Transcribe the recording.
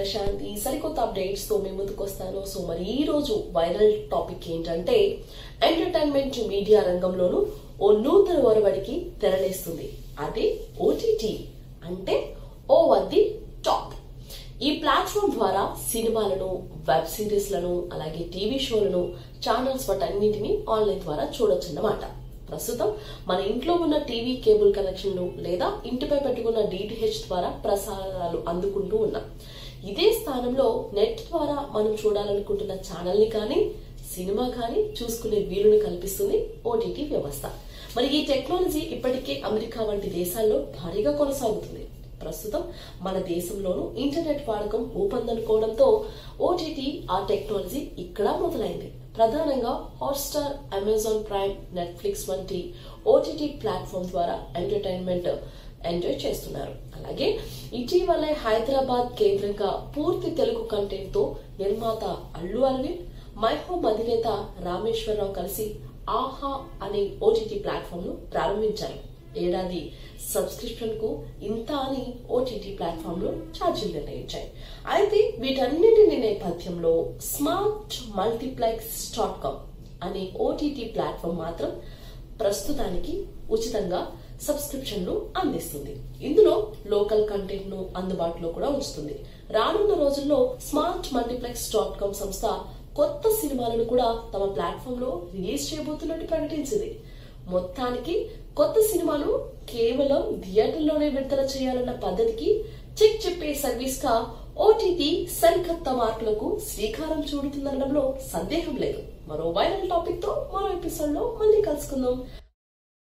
ప్రశాంతి సరికొత్త అప్డేట్స్ తో మేము ముందుకు వస్తాను. సో మరి ఈ రోజు వైరల్ టాపిక్ ఏంటంటే ఎంటర్టైన్మెంట్ మీడియా రంగంలోనూ ఓ నూతన ఒరవడికి తెరలేస్తుంది. అదే ఓటీటీ అంటే ఓవర్ ది టాప్. ఈ ప్లాట్ఫామ్ ద్వారా సినిమాలను, వెబ్ సిరీస్లను, అలాగే టీవీ షోలను, ఛానల్స్ వాటన్నింటినీ ఆన్లైన్ ద్వారా చూడొచ్చన్నమాట. ప్రస్తుతం మన ఇంట్లో ఉన్న టీవీ కేబుల్ కనెక్షన్లు లేదా ఇంటిపై పెట్టుకున్న డిటిహెచ్ ద్వారా ప్రసారాలు అందుకుంటూ ఉన్నాం. ఇదే స్థానంలో నెట్ ద్వారా మనం చూడాలనుకుంటున్న ఛానల్ ని కానీ, సినిమా కానీ చూసుకునే వీలును కల్పిస్తుంది ఓటీటీ వ్యవస్థ. మరి ఈ టెక్నాలజీ ఇప్పటికే అమెరికా వంటి దేశాల్లో భారీగా కొనసాగుతుంది. ప్రస్తుతం మన దేశంలోనూ ఇంటర్నెట్ వాడకం ఊపందనుకోవడంతో ఓటీటీ ఆ టెక్నాలజీ ఇక్కడ మొదలైంది. ప్రధానంగా హాట్స్టార్, అమెజాన్ ప్రైమ్, నెట్ఫ్లిక్స్ వంటి ఓటీటీ ప్లాట్ఫామ్ ద్వారా ఎంటర్టైన్మెంట్ ఎంజాయ్ చేస్తున్నారు. అలాగే ఇటీవలే హైదరాబాద్ కేంద్రంగా పూర్తి తెలుగు కంటెంట్ తో నిర్మాత అల్లు అరవింద్, మై హోమ్ అధినేత రామేశ్వరరావు కలిసి ఆహా అనే ఓటీటీ ప్లాట్ఫామ్ ను ప్రారంభించారు. ఏడాది సబ్స్క్రిప్షన్ కు ఇంత అని ఓటీటీ ప్లాట్ఫామ్ లో ఛార్జీలు నిర్ణయించాయి. అయితే వీటన్నింటి నేపథ్యంలో స్మార్ట్ మల్టీప్లెక్స్.com అనే ఓటీటీ ప్లాట్ఫామ్ మాత్రం ప్రస్తుతానికి ఉచితంగా సబ్స్క్రిప్షన్లు అందిస్తుంది. ఇందులో లోకల్ కంటెంట్ ను అందుబాటులో కూడా ఉంచుతుంది. రానున్న రోజుల్లో స్మార్ట్ మల్టీప్లెక్స్.com సంస్థ కొత్త సినిమాలను కూడా తమ ప్లాట్ఫామ్ లో రిలీజ్ చేయబోతున్నట్టు ప్రకటించింది. మొత్తానికి కొత్త సినిమాను కేవలం థియేటర్లోనే విడుదల చేయాలన్న పద్ధతికి చెక్ చెప్పే సర్వీస్ గా ఓటీటీ సరికొత్త మార్పులకు శ్రీకారం చుడుతుందనడంలో సందేహం లేదు. మరో వైరల్ టాపిక్ తో మరో ఎపిసోడ్ లో మళ్ళీ కలుసుకుందాం.